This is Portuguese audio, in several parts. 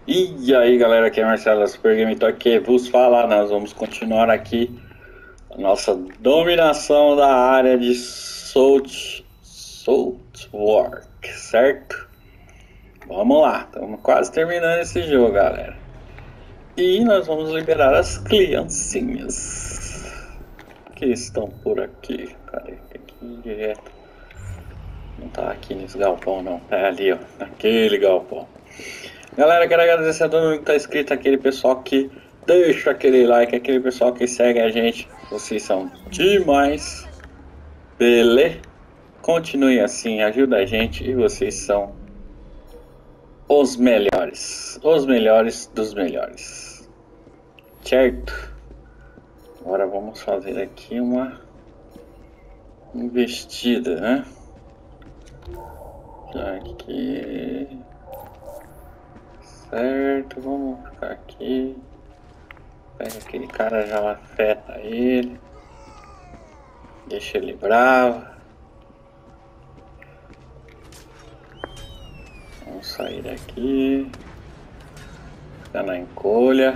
E aí galera, aqui é Marcelo da Super Game Talk que vos fala. Nós vamos continuar aqui a nossa dominação da área de Saltwork, certo? Vamos lá, estamos quase terminando esse jogo, galera. E nós vamos liberar as criancinhas que estão por aqui. Cadê? Aqui direto. Não tá aqui nesse galpão não, tá ali ó, naquele galpão. Galera, quero agradecer a todo mundo que tá inscrito, aquele pessoal que deixa aquele like, aquele pessoal que segue a gente. Vocês são demais. Beleza? Continue assim, ajuda a gente e vocês são os melhores dos melhores. Certo? Agora vamos fazer aqui uma investida, né? Aqui. Certo, vamos ficar aqui. Pega aquele cara, já afeta ele. Deixa ele bravo. Vamos sair daqui. Ficar na encolha.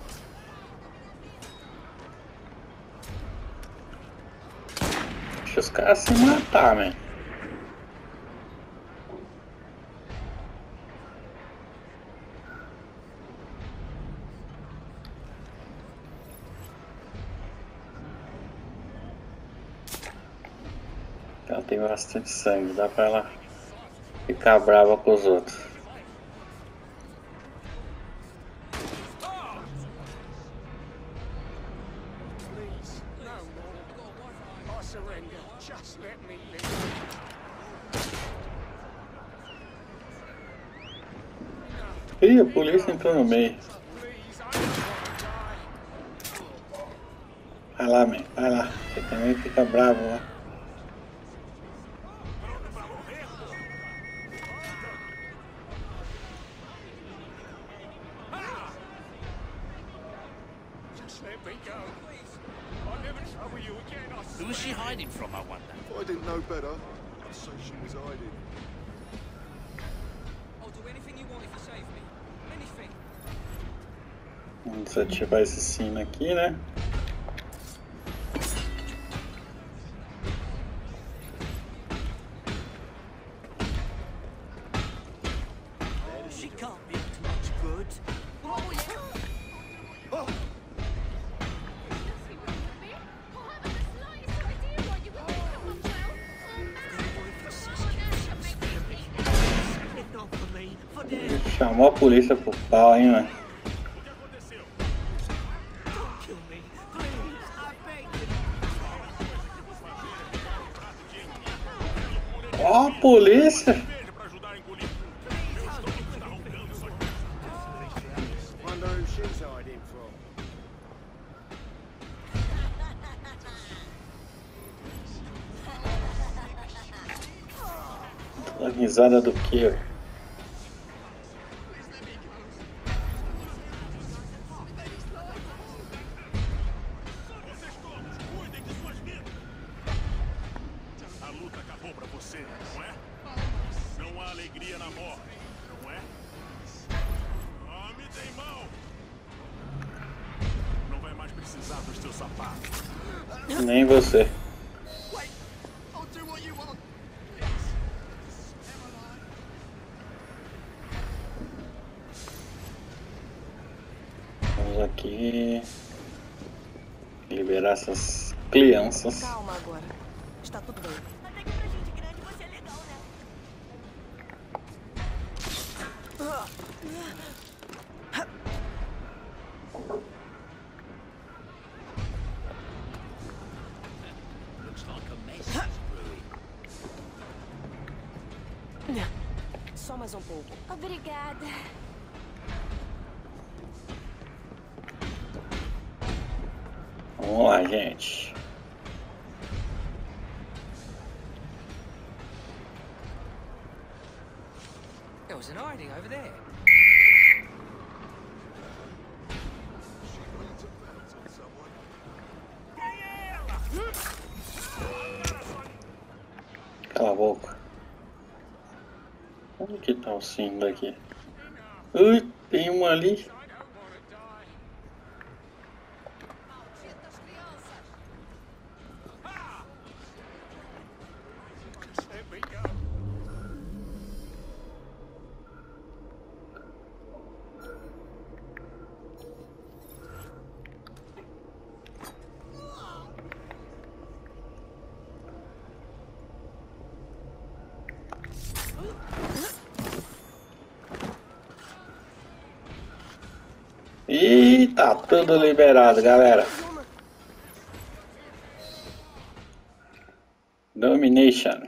Deixa os caras se matar, man. Ela tem bastante sangue, dá pra ela ficar brava com os outros. Ih, a polícia entrou no meio. Vai lá, man, vai lá. Você também fica bravo lá. Who was she hiding from, I wonder? I didn't know better. I'd say she was hiding. I'll do anything you want if you save me. Anything. Vamos desativar esse sino aqui, né? She can't be up to much good. Oh, yeah. Oh, If not for me, for them. Chamou a polícia pro pau, hein, mano. Don't kill me, please. I beg you. Ó, a polícia! wonder who she's hiding from. A risada do que? A luta acabou pra você, não é? Não há alegria na morte, não é? Ah, me tem mal! Não vai mais precisar dos seus sapatos. Nem você. Wait, I'll do what you want. Vamos aqui liberar essas crianças. Calma agora. Está tudo bem. Até que pra gente grande você é legal, né? Looks like a mess is brewing. Só mais um pouco. Obrigada. Vamos lá, gente. There was an hiding over there. She went to bounce on someone. Cala a boca. Onde que tá o sino daqui? Ui, tem uma ali. Ih, tá tudo liberado, galera. Domination.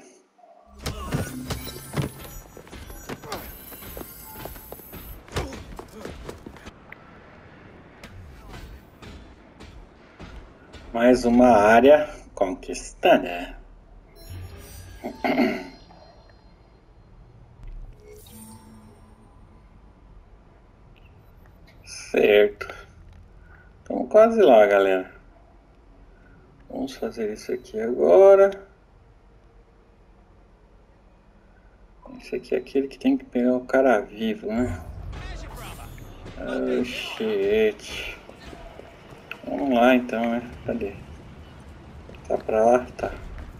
Mais uma área conquistada. Certo. Estamos quase lá, galera. Vamos fazer isso aqui agora. Esse aqui é aquele que tem que pegar o cara vivo, né? Oh, shit. Vamos lá então, né? Cadê? Tá pra lá? Tá.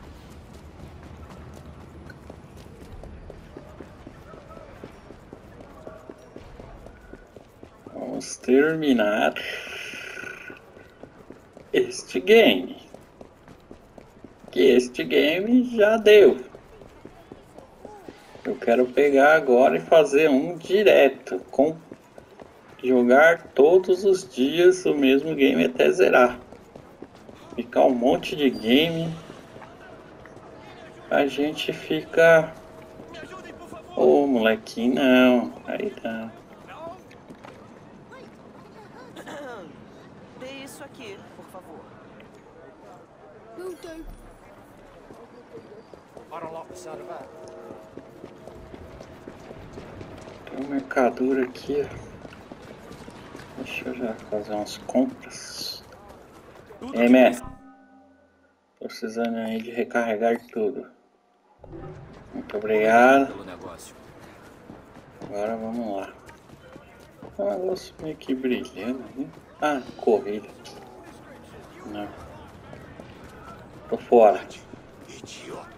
Vamos terminar este game. Que este game já deu. Eu quero pegar agora e fazer um direto. Jogar todos os dias o mesmo game até zerar. Ficar um monte de game. A gente fica... Ô, molequinho, não. Aí não. Dê isso aqui, por favor. I don't like the sound of that. Tem um mercador aqui, ó. Deixa eu já fazer umas compras. Ei, man. Tô precisando aí de recarregar tudo. Muito obrigado. Agora vamos lá. Um negócio meio que brilhando ali. Ah, corrida. Não. Tô fora. Idiota.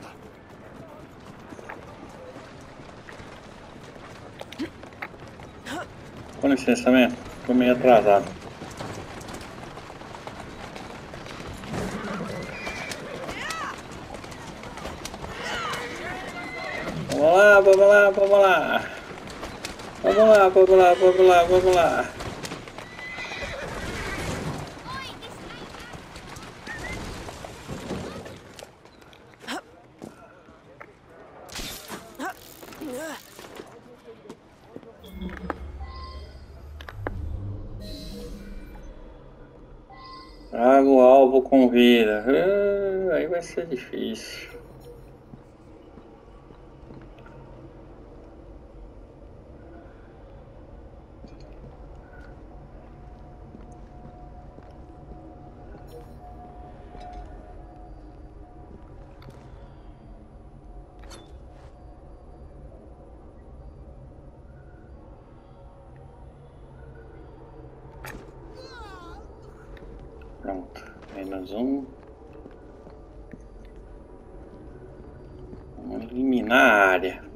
Com licença, man. Tô meio atrasado. Vamos lá, vamos lá, vamos lá. Vamos lá, vamos lá, vamos lá, vamos lá. Traga o alvo com vida. Aí vai ser difícil. Pronto, menos um. Vamos eliminar a área.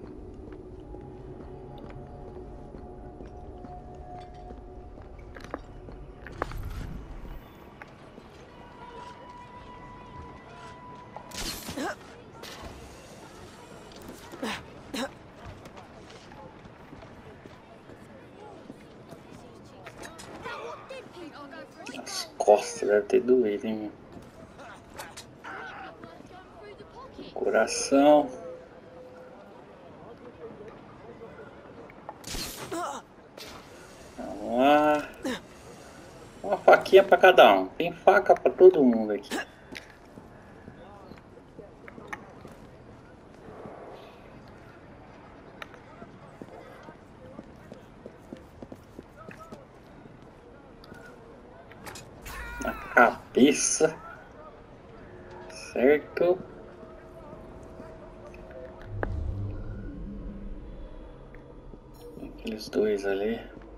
As costas deve ter doído, hein, mano? Coração. Vamos lá. Uma faquinha pra cada um. Tem faca pra todo mundo aqui. Na cabeça. Certo. Aqueles dois ali.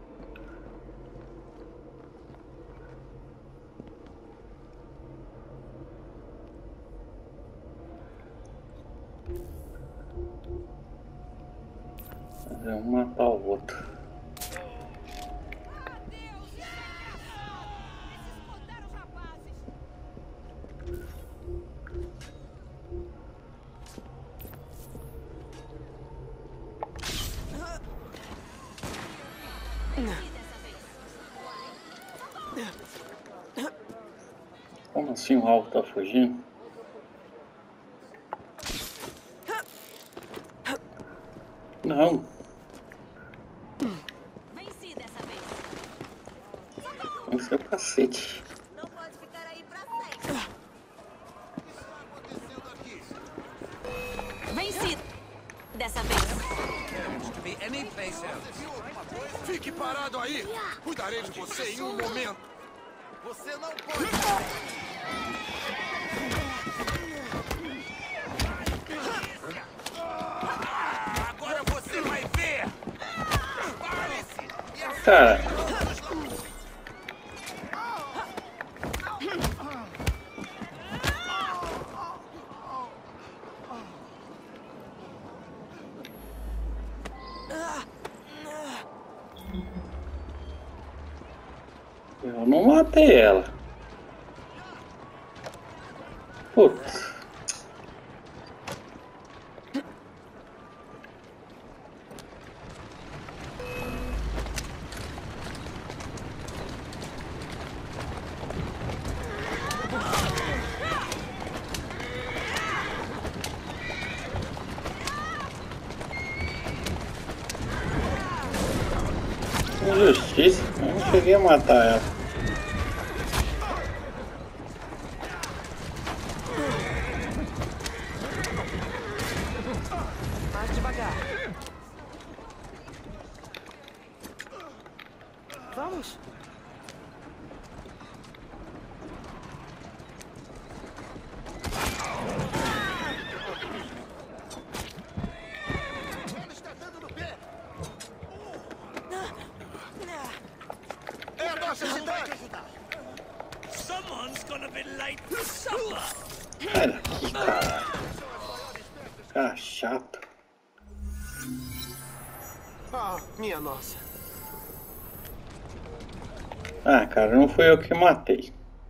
Um matar o outro. Como assim o alvo tá fugindo? Não. Venci dessa vez. Não sei o cacete. Não pode ficar aí pra sempre. Venci dessa vez. Fique parado aí! Cuidarei de você em um momento! Você não pode! Agora você vai ver! Pare-se! Cara. Eu não matei ela. Putz. Injustiça. Eu não cheguei a matar ela. Mais devagar. Vamos. Ele está dando no pé! É a nossa cidade! Someone's gonna be late for supper. Sai daqui, cara. Cara chato. Ah, minha nossa. Ah, cara, não fui eu que matei.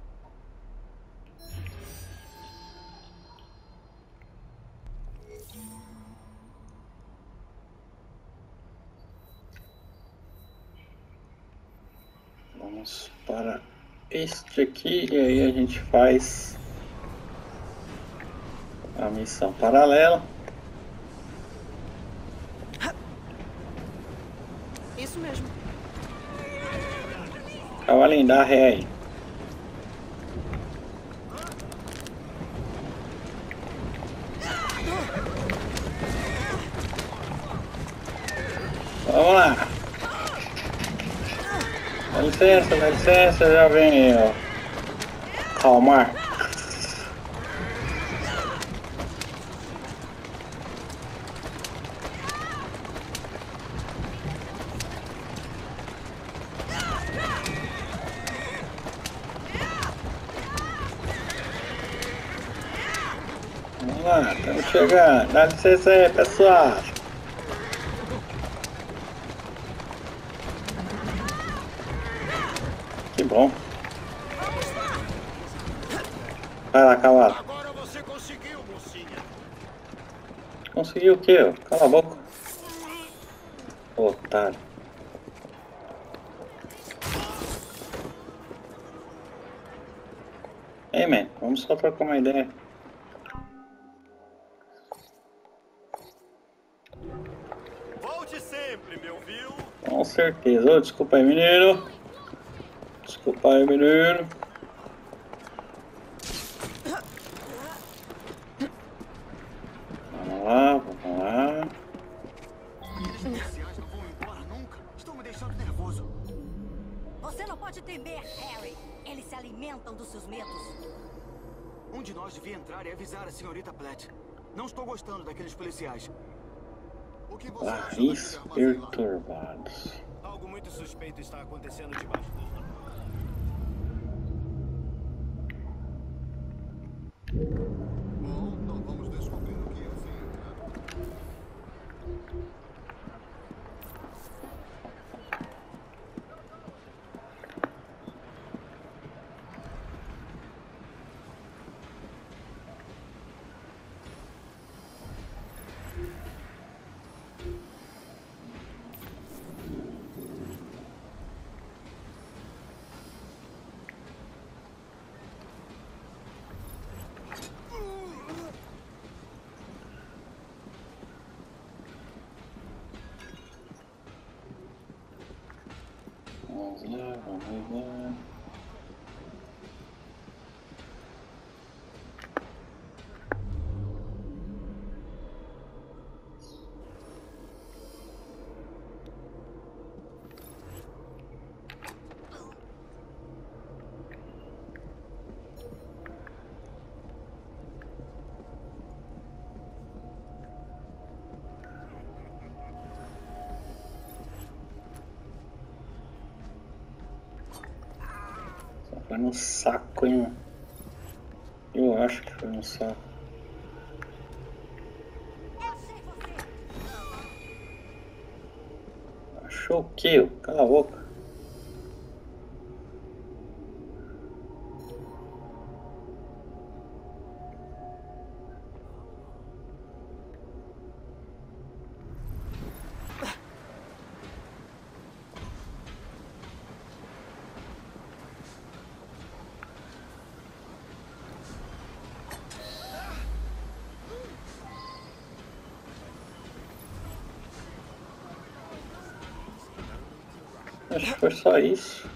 Vamos para este aqui e aí a gente faz a missão paralela. Isso mesmo. Cavalinho, dá ré aí. Vamos lá. Dá licença, já vem, ó. Calmar. Vamos lá, estamos chegando. Dá licença aí, pessoal. Que bom. Vai lá, cavalo. Agora você conseguiu, mocinha! Conseguiu o quê? Cala a boca. Otário. Ei, man, vamos só trocar uma ideia. Volte sempre, me ouviu? Com certeza. Ô, desculpa aí, menino. Desculpa aí, menino. Vamos lá, vamos lá. Policiais não vão embora nunca. Estão me deixando nervoso. Você não pode temer, Harry. Eles se alimentam dos seus medos. Um de nós devia entrar e avisar a senhorita Platt. Não estou gostando daqueles policiais. O que você acha Barris daquele armazém lá? perturbados. Algo muito suspeito está acontecendo debaixo dos nossos. Bom, então vamos descobrir o que é sem entrar. Vamos lá, vamos lá. Só foi no saco, hein? Eu acho que foi no saco. Eu sei você. Achou o quê? Cala a boca. Acho que foi só isso.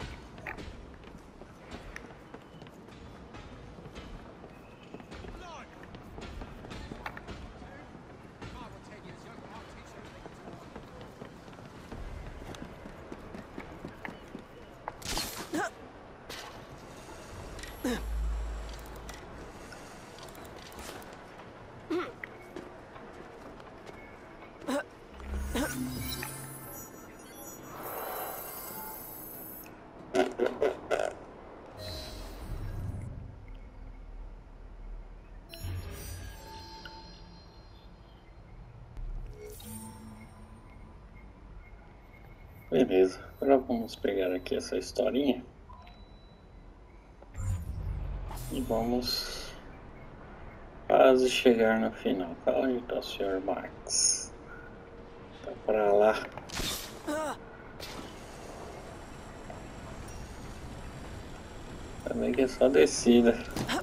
Beleza, agora vamos pegar aqui essa historinha e vamos quase chegar no final. Onde está o Sr. Max? Tá pra lá. Também que é só descida.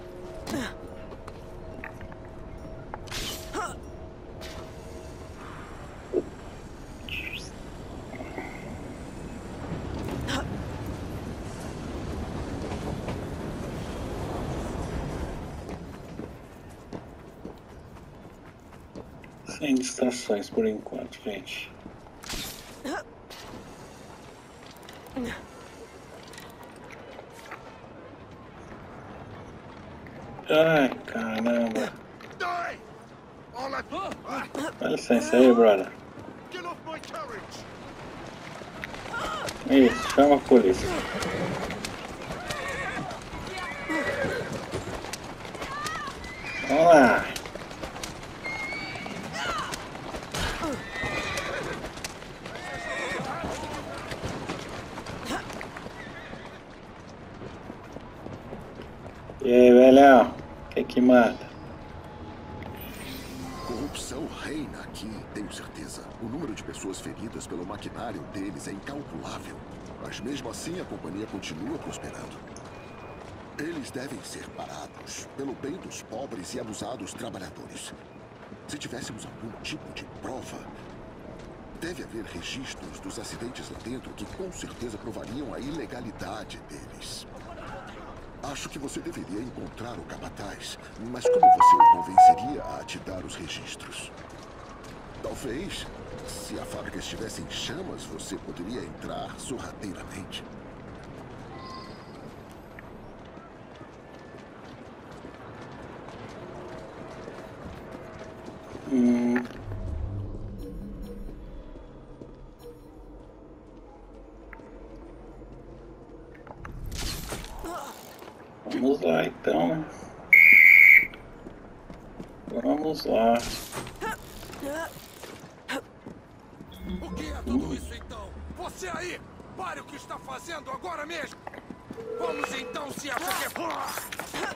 Sem distrações por enquanto, gente. Ai, caramba. Die! All Dá licença aí, brother. Get off my carriage! Isso, chama a polícia. Vamos lá. E aí, velhão? O que manda? Corrupção reina aqui, tenho certeza. O número de pessoas feridas pelo maquinário deles é incalculável. Mas mesmo assim a companhia continua prosperando. Eles devem ser parados pelo bem dos pobres e abusados trabalhadores. Se tivéssemos algum tipo de prova, deve haver registros dos acidentes lá dentro que com certeza provariam a ilegalidade deles. Acho que você deveria encontrar o capataz, mas como você o convenceria a te dar os registros? Talvez, se a fábrica estivesse em chamas, você poderia entrar sorrateiramente. Vamos lá então, né? Vamos lá. O que é tudo isso então? Você aí! Pare o que está fazendo agora mesmo! Vamos então, se acha que é...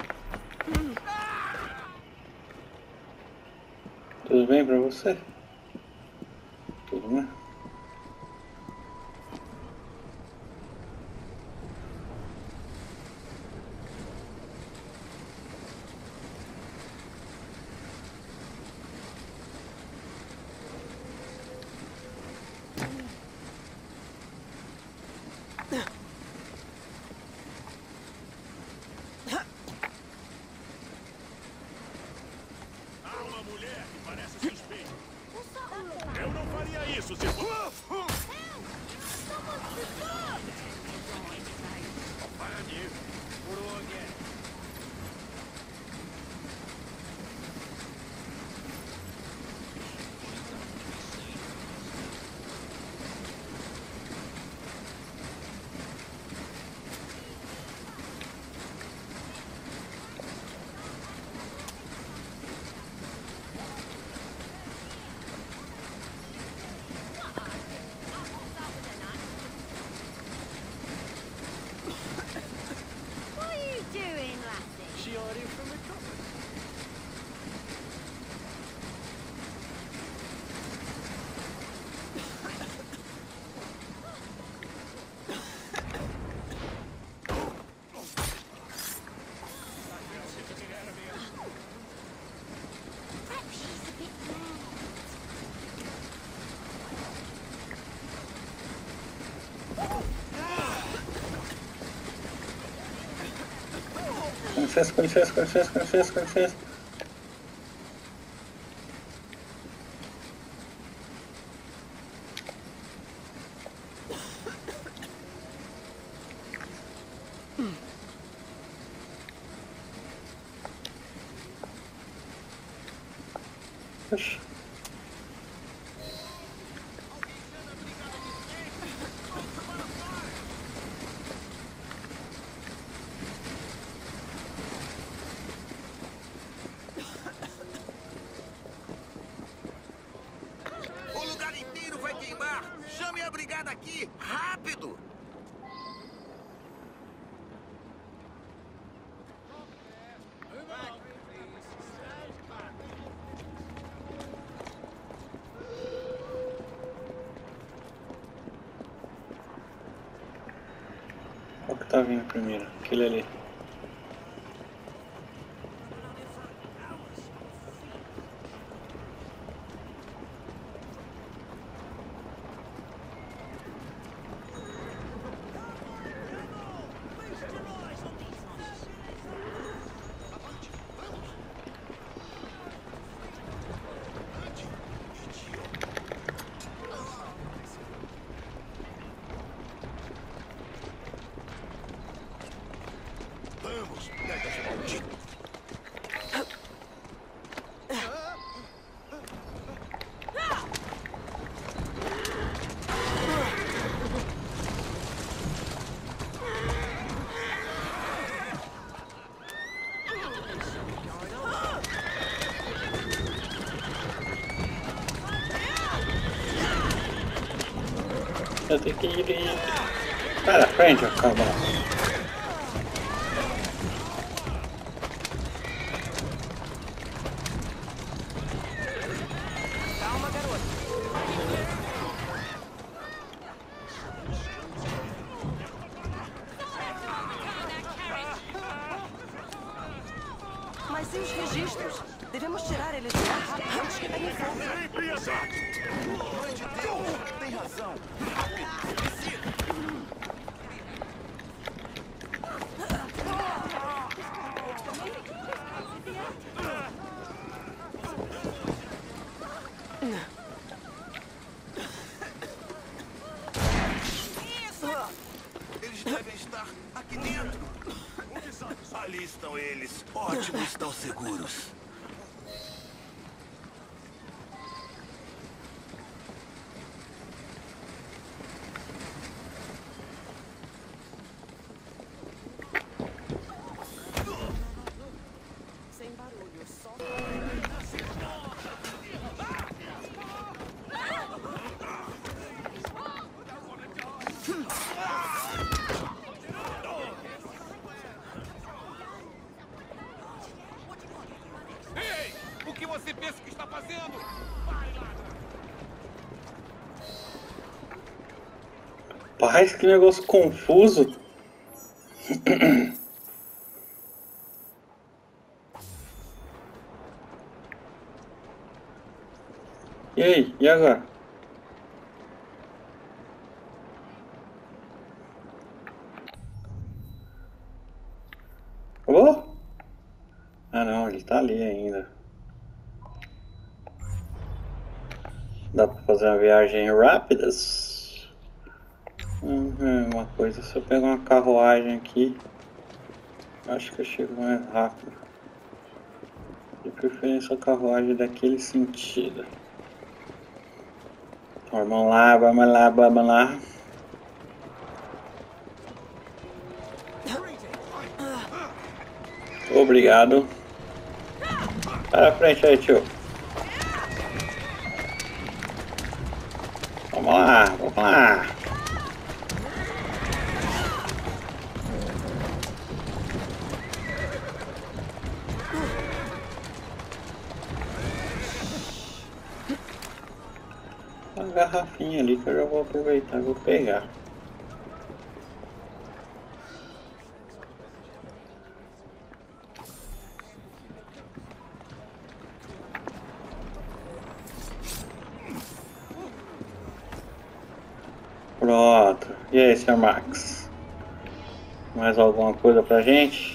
Tudo bem pra você? Tudo bem? Há uma mulher que parece suspeita. Eu não faria isso se fosse... What are you doing, lassie? She already from the cupboard. Perhaps she's a bit mad. Com licença, com licença, com licença, com licença, com licença. Oxi. O lugar inteiro vai queimar! Chame a brigada aqui! Rápido! Qual que tá vindo primeiro? Aquele ali. Vamos! Pega esse maldito! Eu tenho que ir para frente, calma. Calma, garoto. Mas e os registros? Devemos tirar eles do ar antes que peguem fogo. Sem piedade! Mãe de Deus! Tem razão! Eles devem estar aqui dentro! Ali estão eles! Ótimo, estão seguros! Ei! O que você pensa que está fazendo? Pare, ladrão! Rapaz, que negócio confuso. E aí? E agora? Oh? Ah não, ele tá ali ainda. Dá pra fazer uma viagem rápida? Uma coisa, se eu pegar uma carruagem aqui, acho que eu chego mais rápido. De preferência a carruagem daquele sentido. Então, vamos lá, vamos lá, vamos lá. Obrigado. Para a frente aí, tio. Vamos lá, vamos lá. Uma garrafinha ali que eu já vou aproveitar e vou pegar. Pronto. E aí, Sr. Max? Mais alguma coisa pra gente?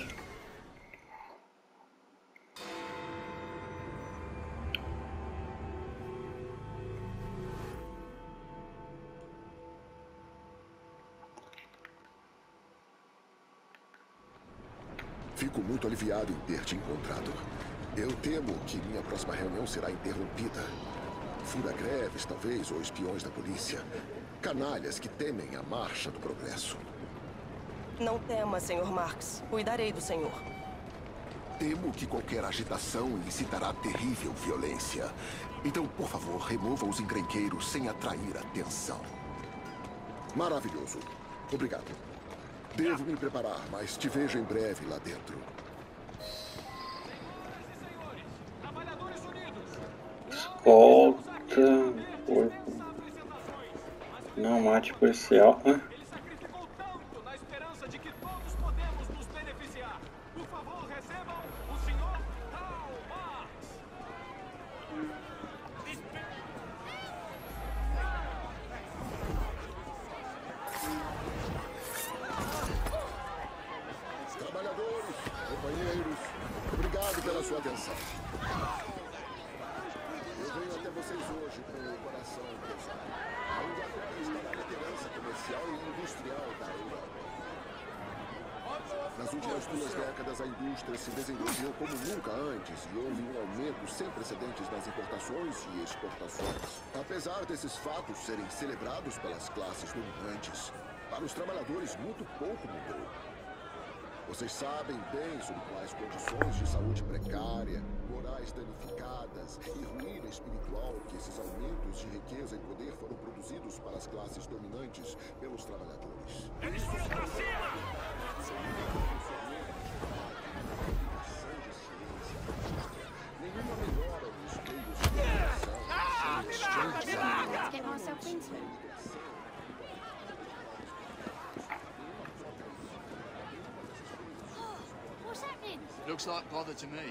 Fico muito aliviado em ter te encontrado. Eu temo que minha próxima reunião será interrompida. Fura-greves, talvez, ou espiões da polícia. Canalhas que temem a marcha do progresso. Não tema, Sr. Marx. Cuidarei do senhor. Temo que qualquer agitação incitará terrível violência. Então, por favor, remova os encrenqueiros sem atrair atenção. Maravilhoso. Obrigado. Devo me preparar, mas te vejo em breve lá dentro. Escolta. Não mate policial. Ele sacrificou tanto na esperança de que todos podemos nos beneficiar. Por favor, recebam o senhor Karl Marx. Trabalhadores, companheiros, obrigado pela sua atenção. Eu venho até vocês hoje com o coração pesado. A Inglaterra está na liderança comercial e industrial da Europa. Nas últimas 2 décadas, a indústria se desenvolveu como nunca antes e houve um aumento sem precedentes nas importações e exportações. Apesar desses fatos serem celebrados pelas classes dominantes, para os trabalhadores muito pouco mudou. Vocês sabem bem sobre quais condições de saúde precária, morais danificadas e ruína espiritual que esses aumentos de riqueza e poder foram produzidos para as classes dominantes pelos trabalhadores. Eles foram pra cima! Nenhuma melhora nos meios de comunicação. Let's get ourselves into it. What's happening? Looks like bother to me.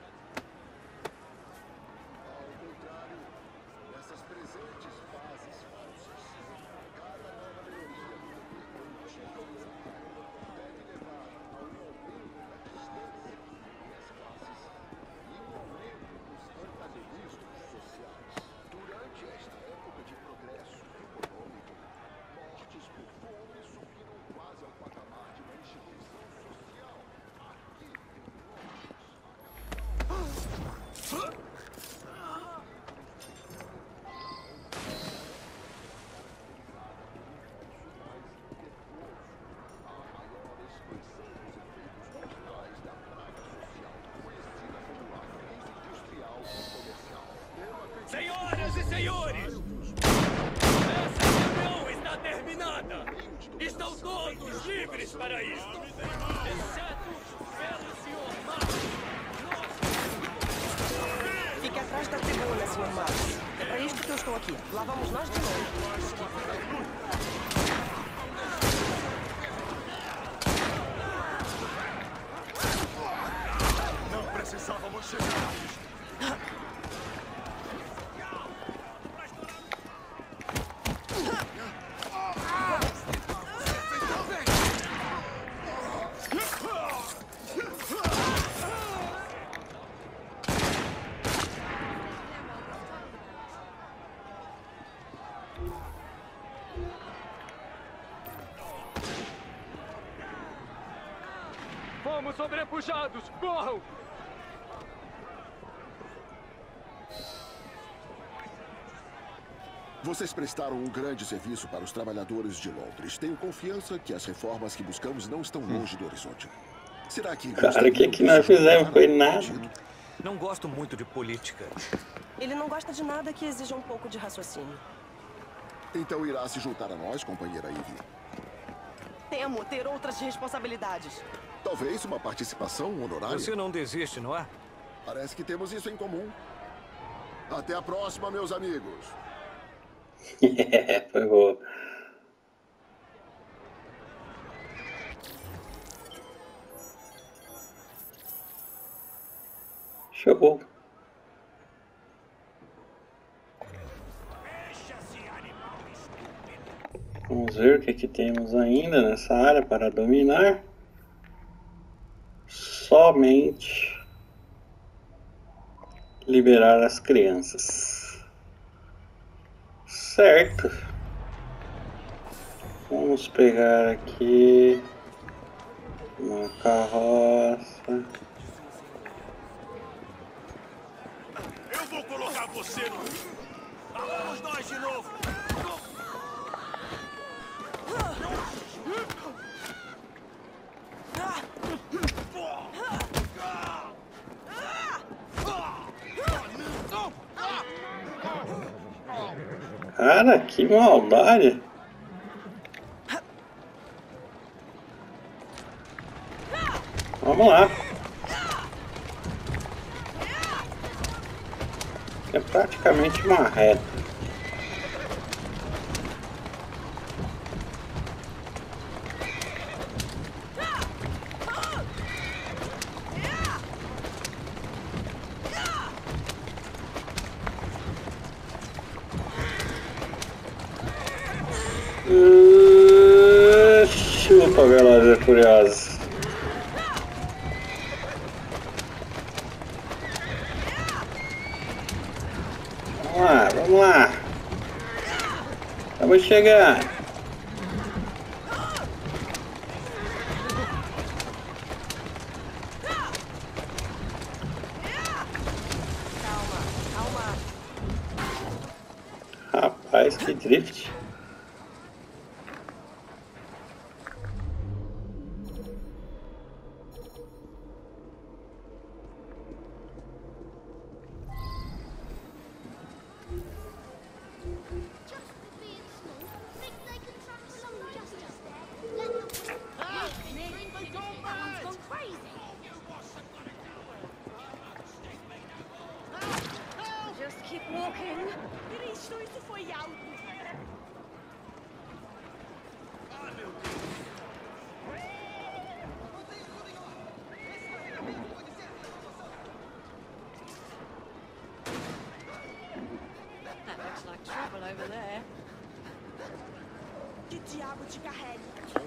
Ao contrário, essas presentes fases falsas, cada nova melhoria do poder produtivo deve levar a um aumento da distância entre as classes e um aumento dos antagonismos sociais. Durante esta época de progresso econômico, mortes por fome subiram quase ao patamar de uma instituição social. Aqui, em Londres, Estão todos livres para ir, exceto pelo Sr. Max. Fique atrás da tribuna, Sr. Max. É para isto que eu estou aqui. Lá vamos nós de novo. Não precisávamos chegar. Fomos sobrepujados! Corram! Vocês prestaram um grande serviço para os trabalhadores de Londres. Tenho confiança que as reformas que buscamos não estão longe do horizonte. Será que... Cara, o que nós fizemos foi nada. Não gosto muito de política. Ele não gosta de nada que exija um pouco de raciocínio. Então irá se juntar a nós, companheira Ivy. Temo ter outras responsabilidades. Talvez uma participação honorária. Você não desiste, não é? Parece que temos isso em comum. Até a próxima, meus amigos. Foi boa. Show. Vamos ver o que temos ainda nessa área para dominar. Somente liberar as crianças. Certo. Vamos pegar aqui uma carroça. Eu vou colocar você no... Lá vamos nós de novo. Cara, que maldade! Vamos lá. É praticamente uma reta. Chupa, Velozes e Furiosos. Vamos lá, vamos lá. Estamos chegando. Rapaz, que drift. Isso foi algo. That looks like trouble over there. Que diabo te carrega?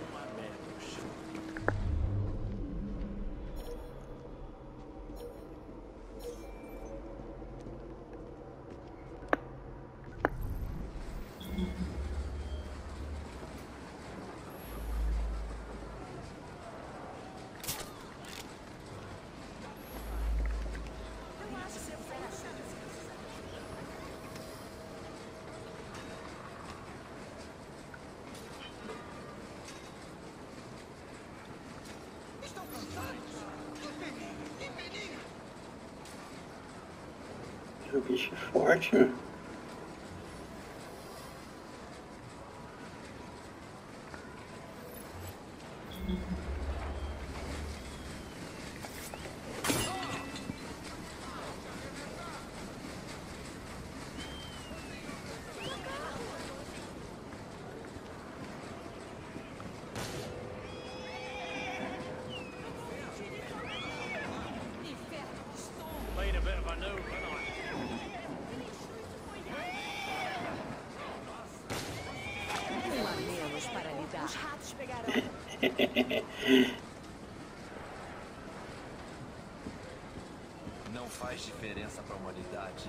O bicho é forte, meu. Been a bit of a noob, haven't I? Um a menos para lidar. Os ratos pegarão. Não faz diferença para a humanidade.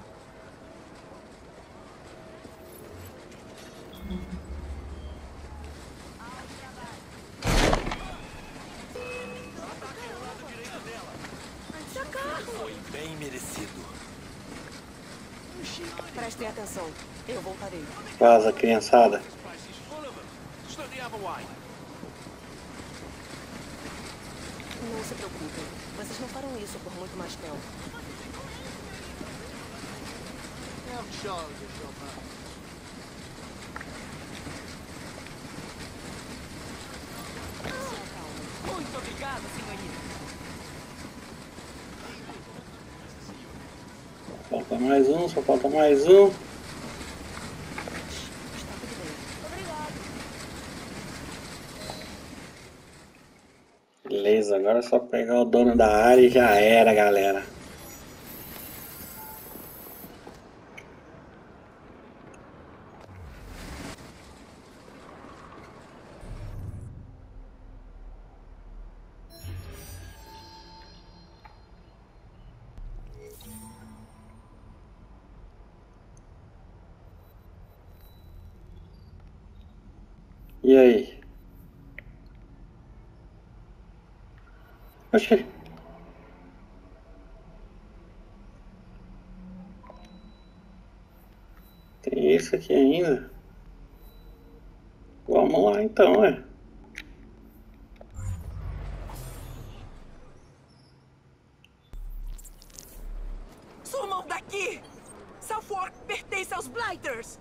Foi bem merecido. Prestem atenção. Eu voltarei. Vaza, criançada. Não se preocupem. Vocês não farão isso por muito mais tempo. Muito obrigada, senhorita. Falta mais um, só falta mais um. Beleza, agora é só pegar o dono da área e já era, galera. E aí? Oxi. Tem isso aqui ainda? Vamos lá então, é. Sumam daqui! Southwark pertence aos Blighters!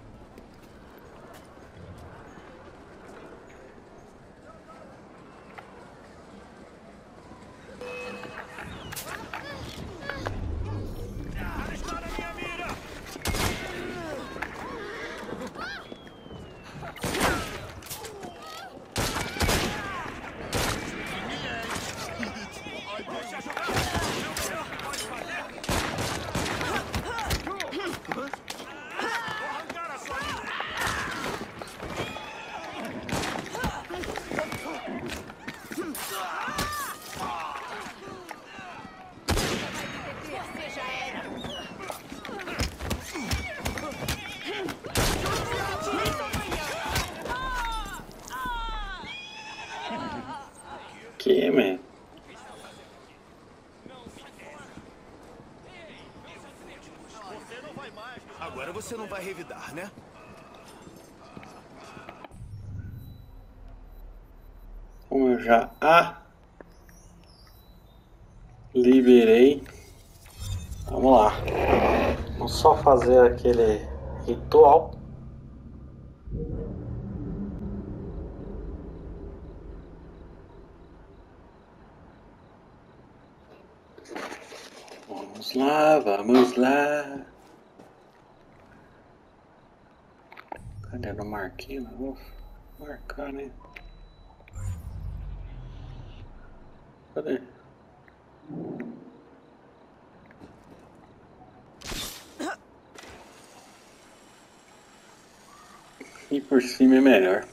Que, man? Agora você não vai revidar, né? Como eu já liberei. Vamos lá. Vamos só fazer aquele ritual. Vamos lá, vamos lá. Cadê no marquinho? Vou marcar, né? Cadê? E por cima é melhor.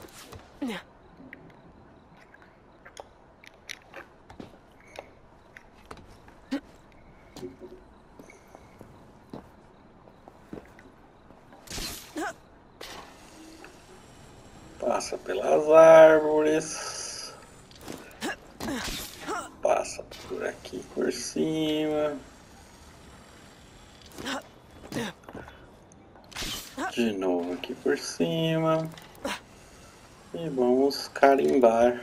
Passa pelas árvores. Passa por aqui por cima. De novo aqui por cima. E vamos carimbar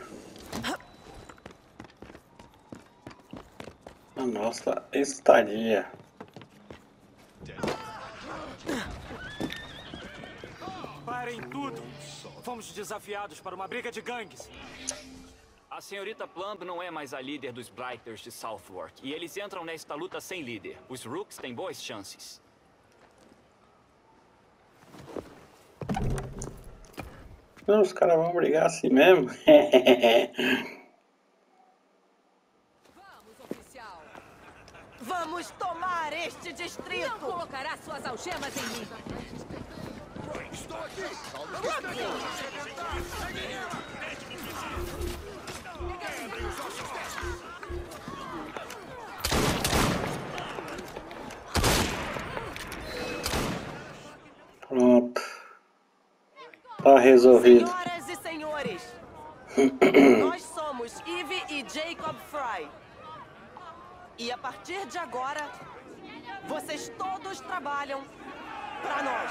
a nossa estadia. Parem tudo! Fomos desafiados para uma briga de gangues. A senhorita Plumb não é mais a líder dos Blighters de Southwark. E eles entram nesta luta sem líder. Os Rooks têm boas chances. Os caras vão brigar assim mesmo. Vamos, oficial. Vamos tomar este distrito. Não colocará suas algemas em mim. Estou aqui! Quebrem os ossos dessa! Pronto. Tá resolvido. Senhoras e senhores, nós somos Eve e Jacob Fry. E a partir de agora, vocês todos trabalham para nós.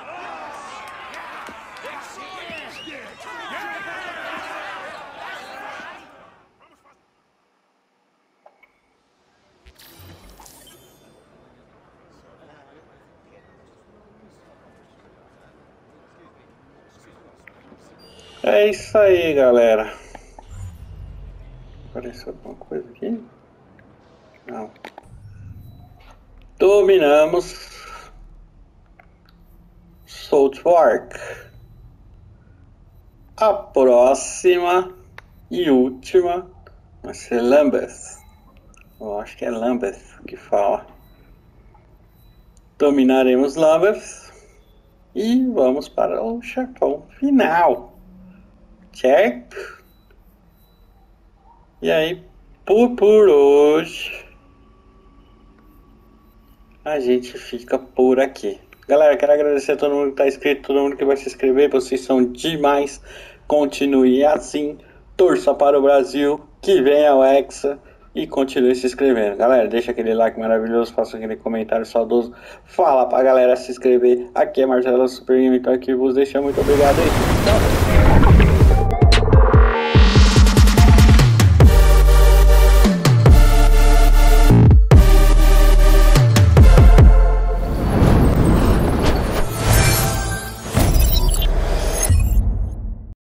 É isso aí, galera. Apareceu alguma coisa aqui? Não. Dominamos Southwark. A próxima e última vai ser Lambeth. Eu acho que é Lambeth que fala. Dominaremos Lambeth e vamos para o chefão final. Certo? E aí, por hoje, a gente fica por aqui. Galera, quero agradecer a todo mundo que está inscrito, todo mundo que vai se inscrever. Vocês são demais. Continue assim. Torça para o Brasil. Que venha o Hexa. E continue se inscrevendo. Galera, deixa aquele like maravilhoso. Faça aquele comentário saudoso. Fala pra galera se inscrever. Aqui é Marcelo Super Game. Então aqui vos deixa. Muito obrigado aí. Tchau.